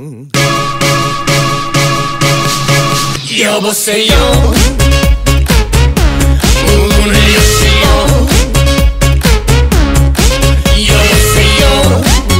여보세요. 문을 여시오. 여보세요.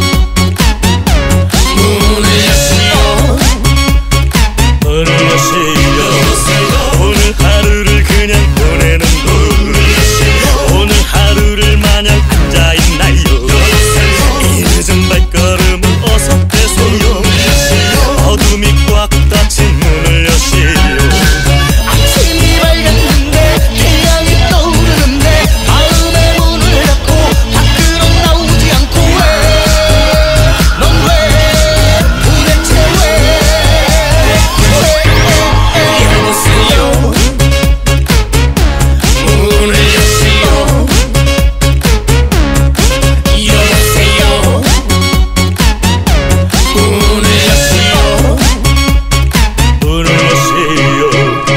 문을 여시오. 문을 여시오. 오늘 하루를 그냥 보내는 분, 오늘 하루를 마냥 앉아있나요? 이 늦은 발걸음을 어서 떼세요. 어둠이 꽉 닫힌 문을 여시오. 아침이 밝았는데 태양이 떠오르는데 마음의 문을 닫고 밖으로 나오지 않고 넌 왜 도대체 왜 여보세요. 문을 여시오. 여보세요. 문을 여시오. 문을 여시오.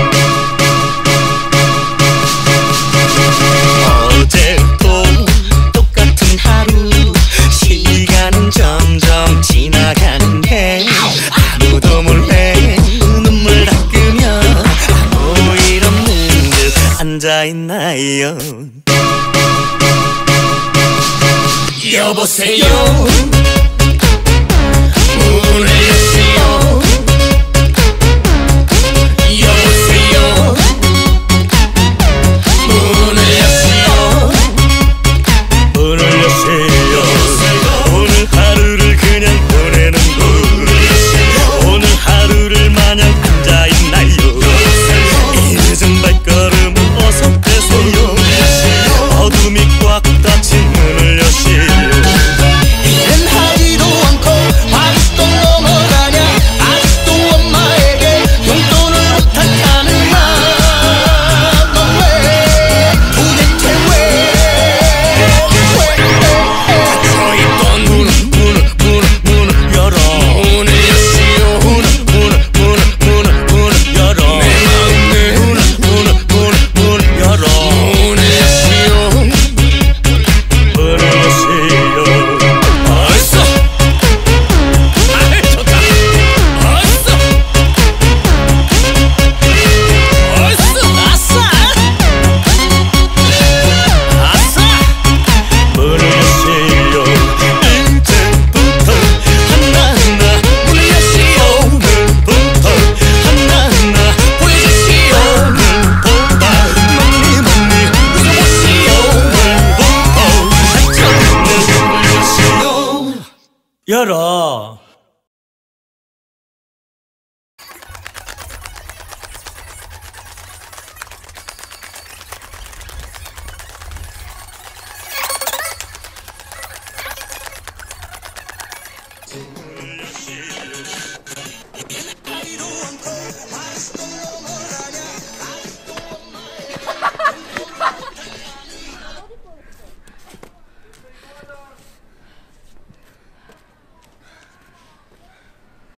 어제도 똑같은 하루, 시간은 점점 지나가는데 아무도 몰래 눈물 닦으며 아무 일 없는 듯 앉아있나요? 여보세요. 문을 여시오. 여보세요. 문을 여시오. 문을 여시오. 오늘 하루를 그냥 보내는 분, 오늘 하루를 마냥 앉아있나요? 이 늦은 발걸음을 어서 떼세요. 어둠이 꽉 닫힌 문을 여시오. 일은 하지도 않고 아직도 넘어가냐. 아직도 엄마에게 용돈을 부탁하는 나. 넌 왜 도대체 왜 닫혀있던 문을 열어. 문을 여시오. 문을 열어. 내 마음을 문을 열어. 문을 여시오. 문을 여시오. 어서. 아이 좋다. 어서. 아싸. 아싸. 문을 여시오. 이제부터 하나하나 문을 여시오. 오늘부터 하나하나 보여주시오. 오늘보다 많이 웃어보시오. 오늘부터 문을 여시오. 열어.